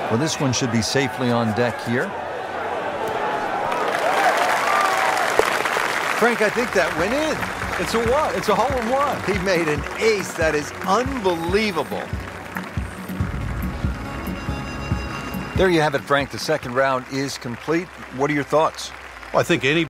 Well, this one should be safely on deck here. Frank, I think that went in. It's a what? It's a hole-in-one. He made an ace. That is unbelievable. There you have it, Frank. The second round is complete. What are your thoughts? Well, I think any